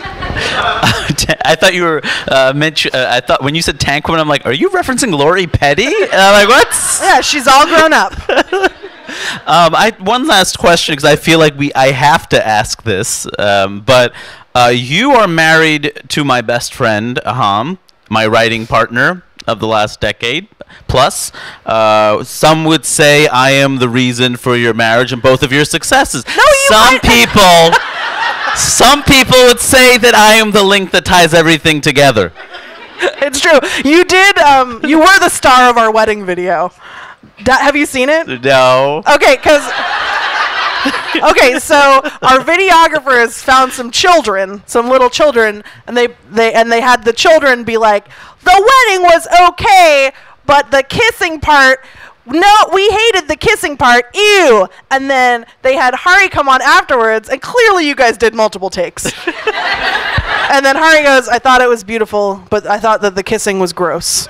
I thought you were uh, mention, uh, I thought when you said tank woman, I'm like, are you referencing Lori Petty? And I'm like, what? Yeah, she's all grown up. um, I one last question because I feel like we I have to ask this. Um, but uh, you are married to my best friend Aham, my writing partner of the last decade plus. Uh, some would say I am the reason for your marriage and both of your successes. No, you some might- people. Some people would say that I am the link that ties everything together. It's true. You did. Um, you were the star of our wedding video. Da- have you seen it? No. Okay, because. Okay, so our videographers found some children, some little children, and they they and they had the children be like, "The wedding was okay, but the kissing part." No, we hated the kissing part. Ew. And then they had Hari come on afterwards, and clearly you guys did multiple takes. And then Hari goes, I thought it was beautiful, but I thought that the kissing was gross.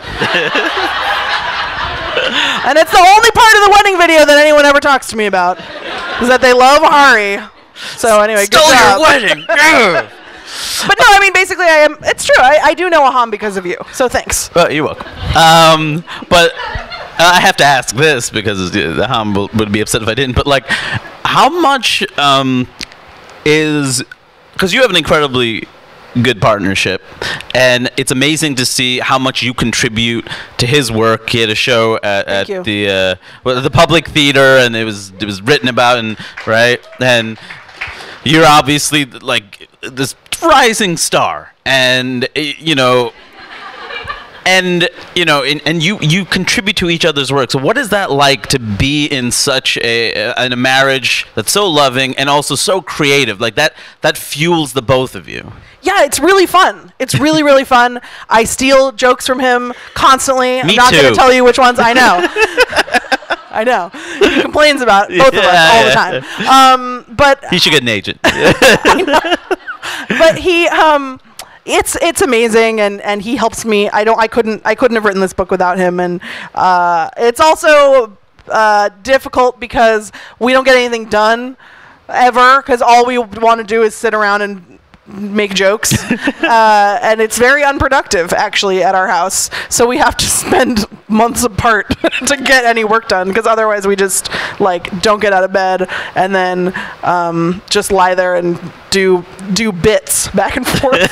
And it's the only part of the wedding video that anyone ever talks to me about, is that they love Hari. So anyway, Stole good job. your wedding. But no, I mean, basically, I am. It's true. I, I do know Aham because of you. So thanks. Well, you're welcome. Um, but I have to ask this because the Ham would be upset if I didn't. But like, how much um, is because you have an incredibly good partnership, and it's amazing to see how much you contribute to his work. He had a show at, at you. the uh, well, the Public Theater, and it was it was written about, and right, and you're obviously like this rising star, and you know. And you know, and, and you you contribute to each other's work. So what is that like to be in such a in a marriage that's so loving and also so creative? Like that that fuels the both of you. Yeah, it's really fun. It's really, really fun. I steal jokes from him constantly. Me I'm not too. going to tell you which ones. I know. I know. He complains about both Yeah, of us all yeah. the time. Um, but He should get an agent. I know. But he, um, it's it's amazing, and, and he helps me. I don't. I couldn't. I couldn't have written this book without him, and uh, it's also uh, difficult because we don't get anything done ever. Because all we want to do is sit around and make jokes, uh, and it's very unproductive actually at our house. So we have to spend months apart to get any work done, because otherwise we just like don't get out of bed and then um, just lie there and do do bits back and forth.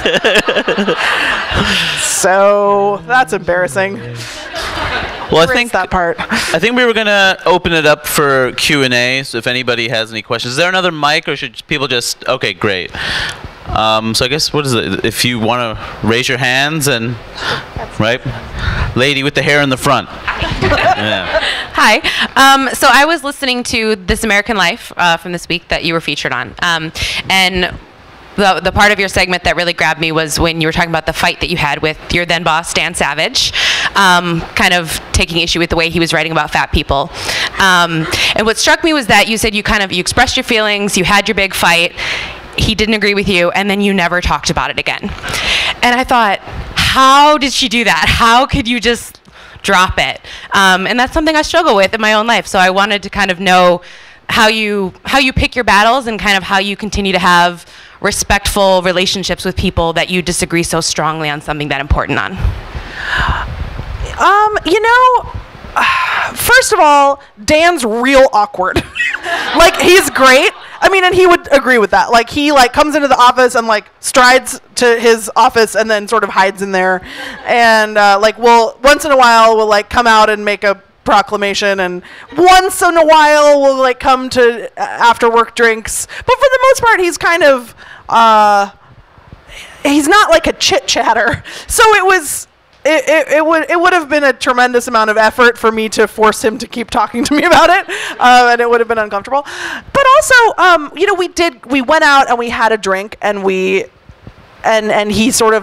So that's embarrassing. Well, I Rinse think that part. I think we were gonna open it up for Q and A. So if anybody has any questions, is there another mic, or should people just? Okay, great. Um, so I guess what is it? If you want to raise your hands and right, lady with the hair in the front. Yeah. Hi. Um, so I was listening to This American Life uh, from this week that you were featured on, um, and the the part of your segment that really grabbed me was when you were talking about the fight that you had with your then boss Dan Savage, um, kind of taking issue with the way he was writing about fat people. Um, and what struck me was that you said you kind of you expressed your feelings, you had your big fight. He didn't agree with you, and then you never talked about it again. And I thought, how did she do that? How could you just drop it? Um, and that's something I struggle with in my own life. So I wanted to kind of know how you how you pick your battles and kind of how you continue to have respectful relationships with people that you disagree so strongly on something that important on. Um, you know, uh, first of all, Dan's real awkward. Like, he's great. I mean, and he would agree with that. Like, he, like, comes into the office and, like, strides to his office and then sort of hides in there. And, uh, like, we'll, once in a while, we'll, like, come out and make a proclamation. And once in a while, we'll, like, come to uh, after-work drinks. But for the most part, he's kind of, uh, he's not, like, a chit-chatter. So it was... It, it, it would it would have been a tremendous amount of effort for me to force him to keep talking to me about it, uh, and it would have been uncomfortable. But also, um, you know, we did we went out and we had a drink, and we and and he sort of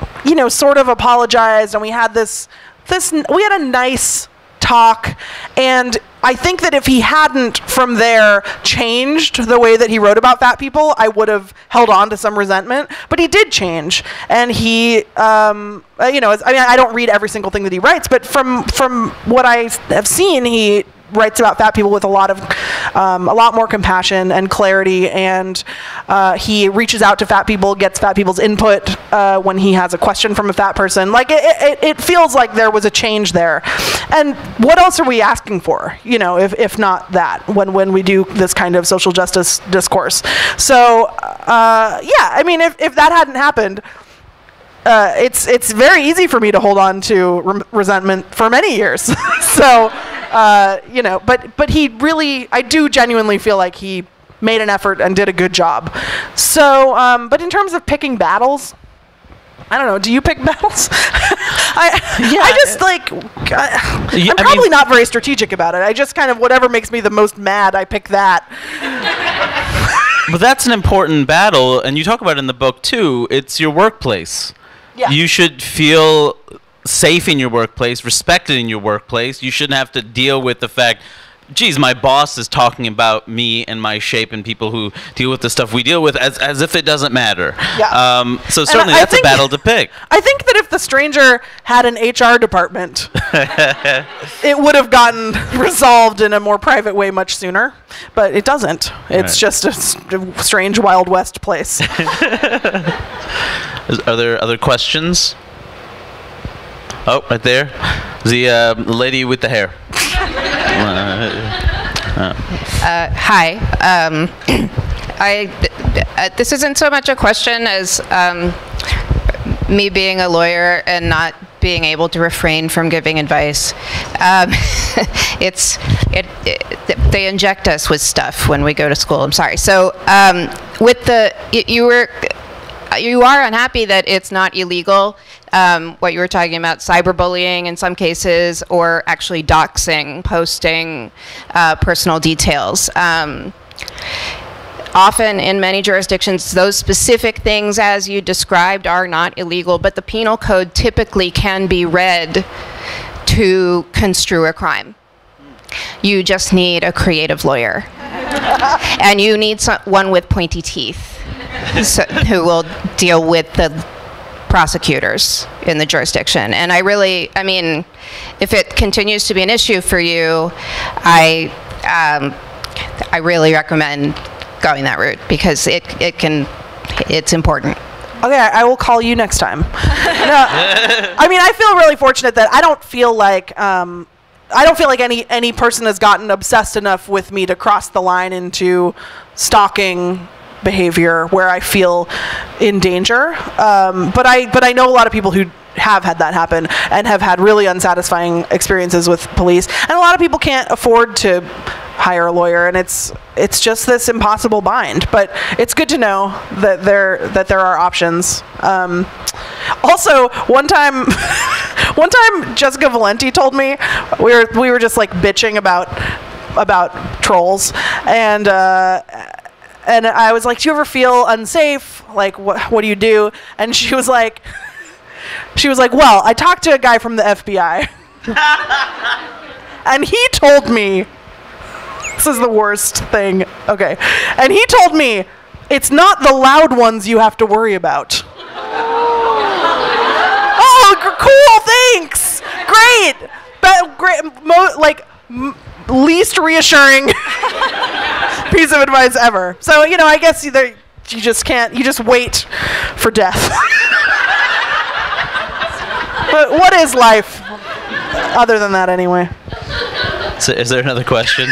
you know, sort of apologized, and we had this, this, we had a nice talk, and I think that if he hadn't from there changed the way that he wrote about fat people, I would have held on to some resentment. But he did change, and he, um, uh, you know, I mean, I don't read every single thing that he writes, but from from what I have seen, he writes about fat people with a lot of, um, a lot more compassion and clarity, and uh, he reaches out to fat people, gets fat people's input uh, when he has a question from a fat person. Like, it, it, it feels like there was a change there. And what else are we asking for, you know, if, if not that, when, when we do this kind of social justice discourse? So, uh, yeah, I mean, if, if that hadn't happened, uh, it's, it's very easy for me to hold on to re- resentment for many years. So, Uh, you know, but but he really, I do genuinely feel like he made an effort and did a good job. So, um, but in terms of picking battles, I don't know. Do you pick battles? I yeah, I just like I, yeah, I'm probably I mean, not very strategic about it. I just kind of whatever makes me the most mad, I pick that. But that's an important battle, and you talk about it in the book too. It's your workplace. Yeah. You should feel safe in your workplace, respected in your workplace. You shouldn't have to deal with the fact, geez, my boss is talking about me and my shape and people who deal with the stuff we deal with as, as if it doesn't matter. Yeah. Um, so And certainly I that's a think- battle to pick. I think that if the stranger had an H R department, it would have gotten resolved in a more private way much sooner. But it doesn't. It's Right. just a s- a strange Wild West place. Is, are there other questions? Oh, right there. The uh, lady with the hair. Uh, hi. Um, I. Uh, this isn't so much a question as um, me being a lawyer and not being able to refrain from giving advice. Um, it's it, it. They inject us with stuff when we go to school. I'm sorry. So um, with the you, you were. You are unhappy that it's not illegal, um, what you were talking about, cyberbullying in some cases, or actually doxing, posting uh, personal details. Um, often in many jurisdictions, those specific things as you described are not illegal, but the penal code typically can be read to construe a crime. You just need a creative lawyer. And you need some, one with pointy teeth. So, who will deal with the prosecutors in the jurisdiction. And I really, I mean, if it continues to be an issue for you, I, um, I really recommend going that route because it, it can, it's important. Okay, I will call you next time. No, I mean, I feel really fortunate that I don't feel like um, I don't feel like any any person has gotten obsessed enough with me to cross the line into stalking behavior where I feel in danger. Um, but I but I know a lot of people who have had that happen and have had really unsatisfying experiences with police. And a lot of people can't afford to hire a lawyer, and it's it's just this impossible bind. But it's good to know that there that there are options. Um, also, one time, one time Jessica Valenti told me we were we were just like bitching about about trolls, and uh, and I was like, "Do you ever feel unsafe? Like, what what do you do?" And she was like, she was like, "Well, I talked to a guy from the F B I, and he told me." This is the worst thing. Okay. And he told me, it's not the loud ones you have to worry about. Oh, g- cool, thanks. Great. But great, mo- like, m- least reassuring piece of advice ever. So, you know, I guess either you just can't, you just wait for death. But what is life other than that anyway? So is there another question?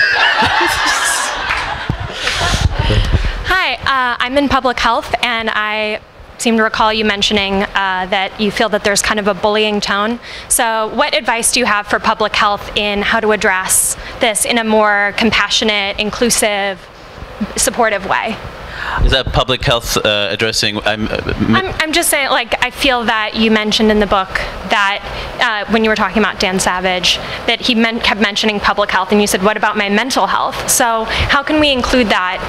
Hi, uh, I'm in public health, and I seem to recall you mentioning uh, that you feel that there's kind of a bullying tone. So what advice do you have for public health in how to address this in a more compassionate, inclusive, supportive way? Is that public health uh, addressing? I'm, uh, m- I'm, I'm just saying, like, I feel that you mentioned in the book that uh, when you were talking about Dan Savage, that he men- kept mentioning public health, and you said, what about my mental health? So how can we include that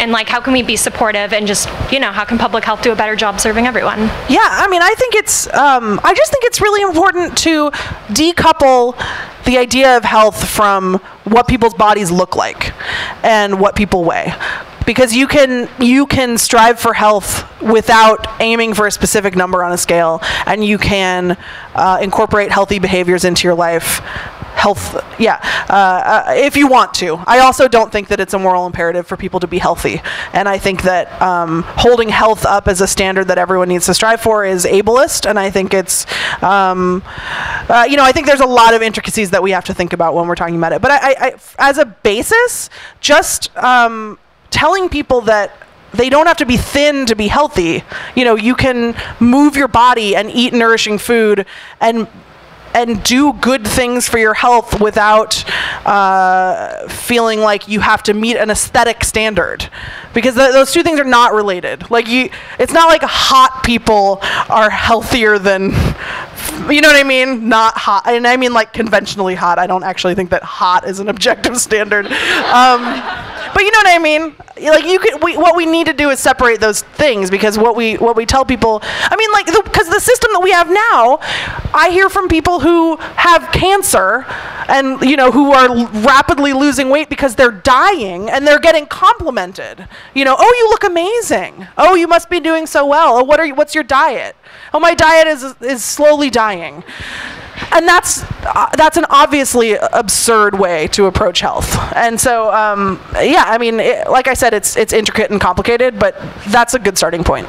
And like, how can we be supportive and just, you know, how can public health do a better job serving everyone? Yeah, I mean, I think it's, um, I just think it's really important to decouple the idea of health from what people's bodies look like and what people weigh. Because you can you can strive for health without aiming for a specific number on a scale, and you can uh, incorporate healthy behaviors into your life. Health, yeah, uh, uh, if you want to. I also don't think that it's a moral imperative for people to be healthy, and I think that um, holding health up as a standard that everyone needs to strive for is ableist, and I think it's, um, uh, you know, I think there's a lot of intricacies that we have to think about when we're talking about it. But I, I, I as a basis, just um, telling people that they don't have to be thin to be healthy. You know, you can move your body and eat nourishing food and and do good things for your health without uh, feeling like you have to meet an aesthetic standard, because th those two things are not related. Like, you, it's not like hot people are healthier than, you know what I mean? Not hot, and I mean like conventionally hot. I don't actually think that hot is an objective standard. Um, but you know what I mean? Like, you could, we, what we need to do is separate those things, because what we what we tell people, I mean, like, because the, the system that we have now, I hear from people who have cancer and, you know, who are l rapidly losing weight because they're dying and they're getting complimented. You know, oh, you look amazing. Oh, you must be doing so well. Oh, what are you, what's your diet? Oh, my diet is is slowly dying. And that's uh, that's an obviously absurd way to approach health. And so, um, yeah, I mean, it, like I said, it's it's intricate and complicated, but that's a good starting point.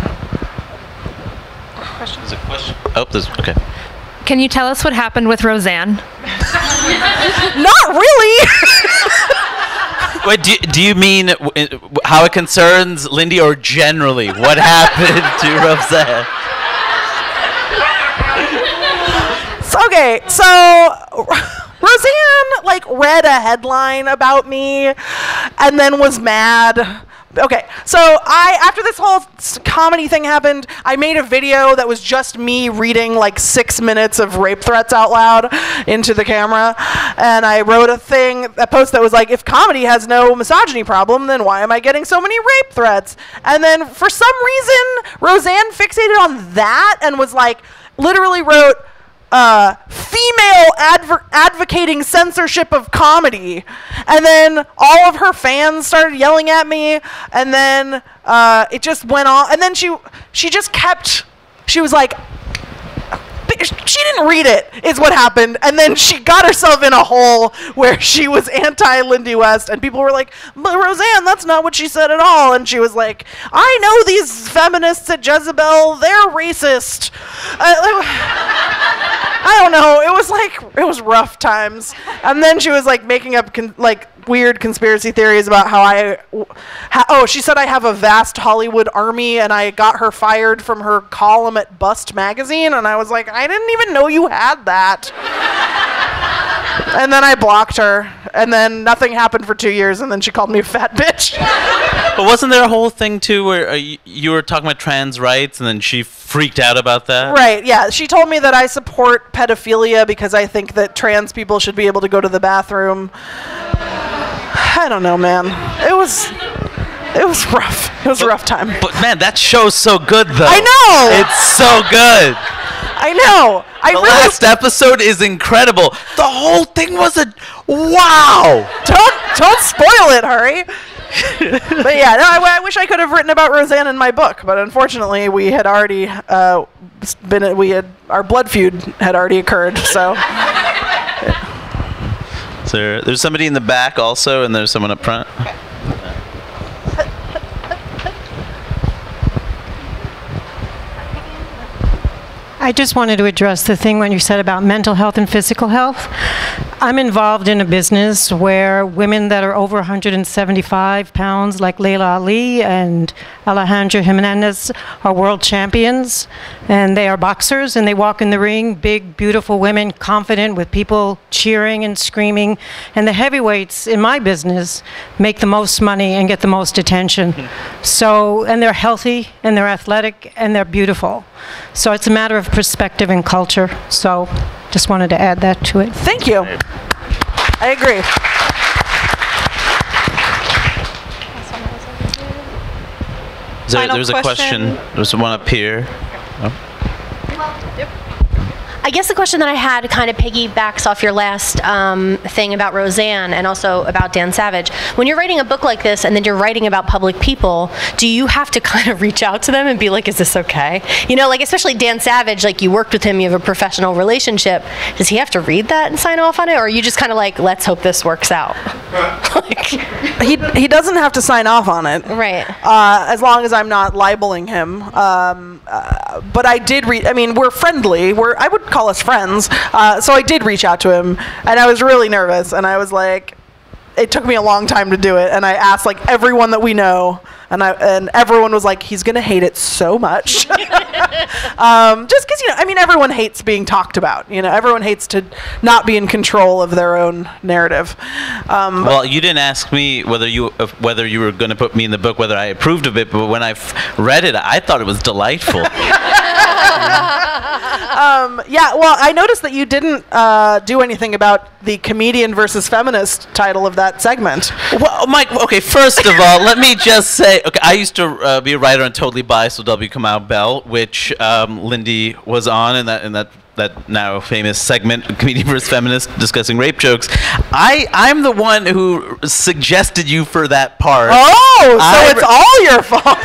There's a question. Oh, there's, okay. Can you tell us what happened with Roseanne? Not really. Wait, do, do you mean w how it concerns Lindy, or generally what happened to Roseanne? Okay, so Roseanne, like, read a headline about me and then was mad. Okay, so I, after this whole comedy thing happened, I made a video that was just me reading like six minutes of rape threats out loud into the camera. And I wrote a thing, a post that was like, if comedy has no misogyny problem, then why am I getting so many rape threats? And then for some reason, Roseanne fixated on that and was like, literally wrote, Uh, female adver advocating censorship of comedy, and then all of her fans started yelling at me, and then uh, it just went on, and then she she just kept, she was like, she didn't read it, is what happened, and then she got herself in a hole where she was anti-Lindy West, and people were like, but Roseanne, that's not what she said at all, and she was like, I know these feminists at Jezebel, they're racist. Uh, I don't know, it was like, it was rough times, and then she was like making up con like weird conspiracy theories about how I, ha oh, she said I have a vast Hollywood army, and I got her fired from her column at Bust magazine, and I was like, I didn't even know you had that. And then I blocked her, and then nothing happened for two years, and then she called me a fat bitch. But wasn't there a whole thing too where uh, you, you were talking about trans rights, and then she freaked out about that? Right, yeah. She told me that I support pedophilia because I think that trans people should be able to go to the bathroom. I don't know, man. It was, it was rough. It was but, a rough time. But man, that show's so good, though. I know. It's so good. I know. I the really last episode is incredible. The whole thing was a wow. Don't don't spoil it, Hari. But yeah, no, I, I wish I could have written about Roseanne in my book, but unfortunately, we had already uh, been we had our blood feud had already occurred. So. So there's somebody in the back also, and there's someone up front. Okay. I just wanted to address the thing when you said about mental health and physical health. I'm involved in a business where women that are over one hundred seventy-five pounds, like Layla Ali and Alejandra Jimenez, are world champions, and they are boxers, and they walk in the ring, big, beautiful women, confident, with people cheering and screaming. And the heavyweights in my business make the most money and get the most attention. So, and they're healthy, and they're athletic, and they're beautiful. So it's a matter of perspective and culture. So just wanted to add that to it. Thank you. I agree. Is there, Final there's a question. There's one up here. Oh. I guess the question that I had kind of piggybacks off your last um, thing about Roseanne and also about Dan Savage. When you're writing a book like this and then you're writing about public people, do you have to kind of reach out to them and be like, is this okay? You know, like especially Dan Savage, like you worked with him, you have a professional relationship. Does he have to read that and sign off on it? Or are you just kind of like, let's hope this works out? like, he, he doesn't have to sign off on it. Right. Uh, as long as I'm not libeling him. Um, uh, but I did read, I mean, we're friendly. We're, I would call us friends. Uh, so I did reach out to him, and I was really nervous, and I was like, it took me a long time to do it, and I asked like everyone that we know, and I and everyone was like, he's gonna hate it so much. um, just because, you know, I mean, everyone hates being talked about. You know, everyone hates to not be in control of their own narrative. Um, well, you didn't ask me whether you uh, whether you were going to put me in the book, whether I approved of it, but when I f- read it, I thought it was delightful. um, yeah, well, I noticed that you didn't uh, do anything about the comedian versus feminist title of that segment. Well, Mike, okay, first of all, let me just say, okay, I used to uh, be a writer on Totally Biased with W. Kamau Bell, which um, Lindy was on in that in that that now famous segment, Comedian versus Feminist, discussing rape jokes. I, I'm the one who suggested you for that part. Oh, so I it's all your fault.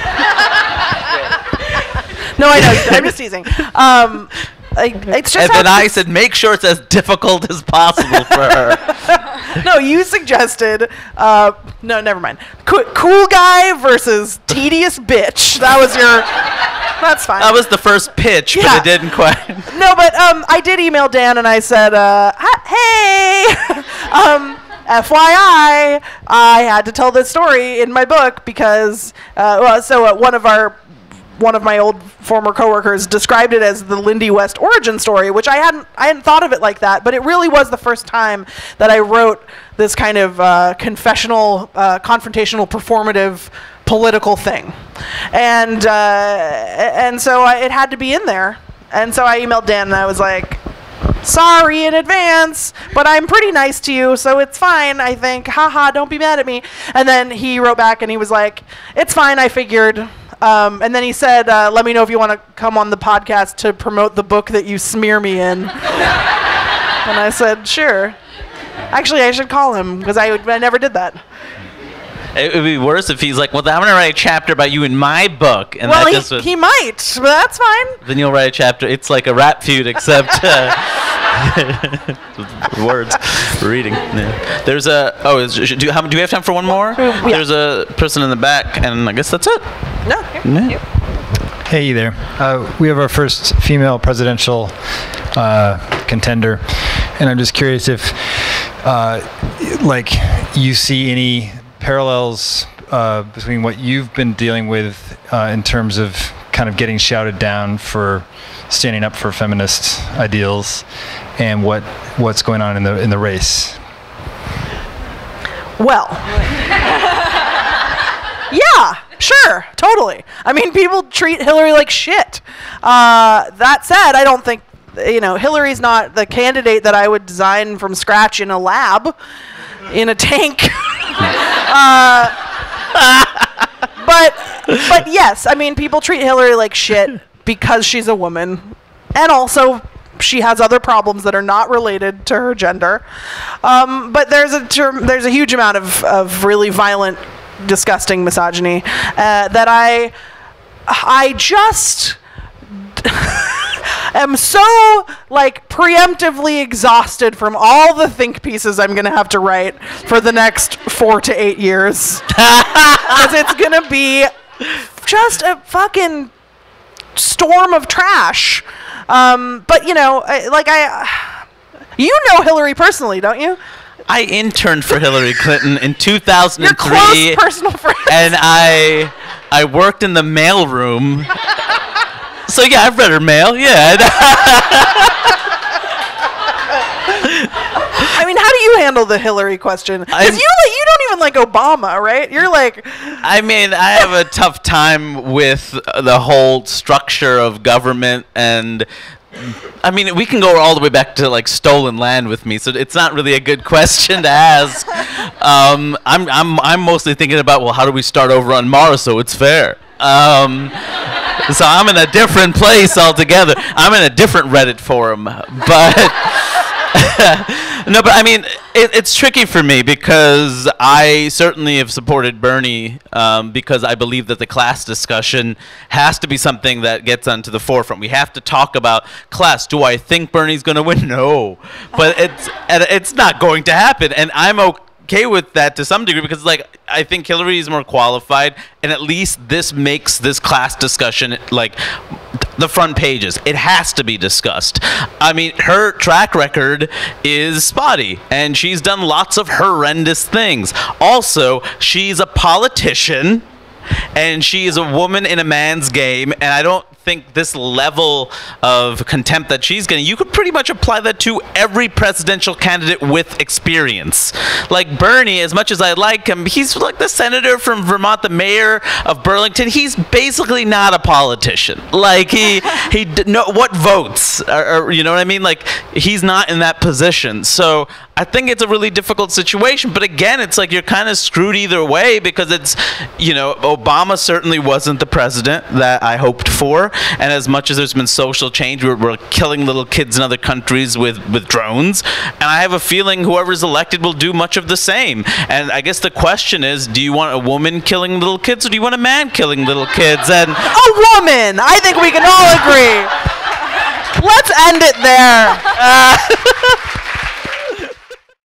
No, I know. I'm just teasing. Um, I, it's just and then I said, make sure it's as difficult as possible for her. No, you suggested. Uh, no, never mind. Co- cool guy versus tedious bitch. That was your. That's fine. That was the first pitch, Yeah. but it didn't quite. No, but um, I did email Dan and I said, uh, hey, um, F Y I, I had to tell this story in my book because, uh, well, so uh, one of our. One of my old former coworkers described it as the Lindy West origin story, which I hadn't I hadn't thought of it like that, but it really was the first time that I wrote this kind of uh, confessional, uh, confrontational, performative, political thing, and uh, and so I, it had to be in there, and so I emailed Dan and I was like, sorry in advance, but I'm pretty nice to you, so it's fine, I think. Haha, don't be mad at me. And then he wrote back and he was like, it's fine, I figured. Um, and then he said, uh, let me know if you want to come on the podcast to promote the book that you smear me in. And I said, sure. Actually, I should call him because I, I never did that. It would be worse if he's like, well, I'm going to write a chapter about you in my book. And well, that he, just would, he might, but that's fine. Then you'll write a chapter. It's like a rap feud, except uh, words, reading. Yeah. There's a, oh, is, do, you, how, do we have time for one more? Yeah. There's a person in the back, and I guess that's it. No. Yeah. Hey there. Uh, we have our first female presidential uh, contender, and I'm just curious if, uh, like, you see any parallels uh, between what you've been dealing with uh, in terms of kind of getting shouted down for standing up for feminist ideals, and what what's going on in the in the race. Well. Yeah, sure, totally. I mean, people treat Hillary like shit. Uh, that said, I don't think, you know, Hillary's not the candidate that I would design from scratch in a lab, in a tank. uh, but, but yes, I mean, people treat Hillary like shit because she's a woman, and also she has other problems that are not related to her gender. Um, but there's a term, there's a huge amount of, of really violent, disgusting misogyny uh, that I I just am so like preemptively exhausted from all the think pieces I'm gonna have to write for the next four to eight years because it's gonna be just a fucking storm of trash. Um, but you know, I, like I, you know Hillary personally, don't you? I interned for Hillary Clinton in two thousand three. You're close personal friends. And I I worked in the mailroom. So yeah, I've read her mail. Yeah. I mean, how do you handle the Hillary question? Because you like, you don't even like Obama, right? You're like. I mean, I have a tough time with the whole structure of government, and I mean, we can go all the way back to like stolen land with me, so it's not really a good question to ask. Um, I'm I'm I'm mostly thinking about, well, how do we start over on Mars so it's fair? Um, so I'm in a different place altogether. I'm in a different Reddit forum. But no, but I mean, it, it's tricky for me because I certainly have supported Bernie um, because I believe that the class discussion has to be something that gets onto the forefront. We have to talk about class. Do I think Bernie's going to win? No. But it's, it's not going to happen. And I'm okay. okay with that to some degree because like I think Hillary is more qualified and at least this makes this class discussion like the front pages. It has to be discussed. I mean, her track record is spotty and she's done lots of horrendous things. Also, she's a politician and she is a woman in a man's game, and I don't think this level of contempt that she's getting, you could pretty much apply that to every presidential candidate with experience. Like Bernie, as much as I like him, he's like the senator from Vermont, the mayor of Burlington. He's basically not a politician. Like he, he no, what votes? Or, or, you know what I mean? Like he's not in that position. So I think it's a really difficult situation. But again, it's like you're kind of screwed either way because it's, you know, Obama certainly wasn't the president that I hoped for. And as much as there's been social change, we're, we're killing little kids in other countries with, with drones. And I have a feeling whoever's elected will do much of the same. And I guess the question is, do you want a woman killing little kids or do you want a man killing little kids? And a woman! I think we can all agree. Let's end it there. Uh,